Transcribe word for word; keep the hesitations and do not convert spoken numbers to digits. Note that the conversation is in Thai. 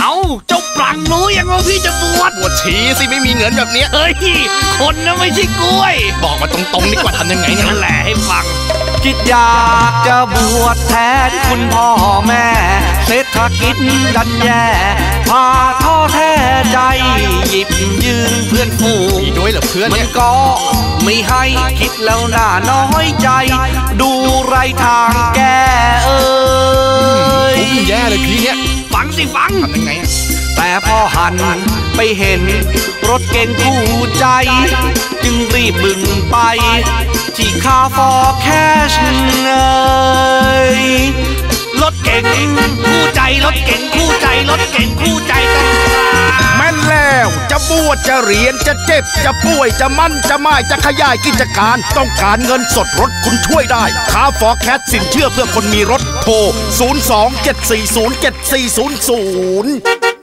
เอาเจ้าปรังรู้ยังว่าพี่จะบวชบวชชีสิไม่มีเงินแบบเนี้ยเฮ้ยคนนะไม่ใช่กล้วยบอกมาตรงๆดีกว่าทำยังไงเนี่ยนั่นแหละให้ฟังคิดอยากจะบวชแทนคุณพ่อแม่เศรษฐกิจดันแย่พาท้อแท้ใจหยิบยืนเพื่อนฝูงมีด้วยเหรอเพื่อนมันก็ไม่ให้คิดแล้วน่าน้อยใจดูไรทางแก้เอ้ยแย่เลยพี่เนี่ยฟังสิฟังทำยังไงแต่พอหันไปเห็นรถเก๋งคู่ใจจึงรีบบึงไปที่คาฟอร์แคชเนยรถเก๋งคู่ใจรถเก๋งคู่ใจรถเก๋งคู่ใจกันแม่นแล้วจะบวชจะเรียนจะเจ็บจะป่วยจะมั่นจะหมายจะขยายกิจการต้องการเงินสดรถคุณช่วยได้คาฟอร์แคชสินเชื่อเพื่อคนมีรถโทรศูนย์ สอง เจ็ด สี่ ศูนย์ เจ็ด สี่ ศูนย์ ศูนย์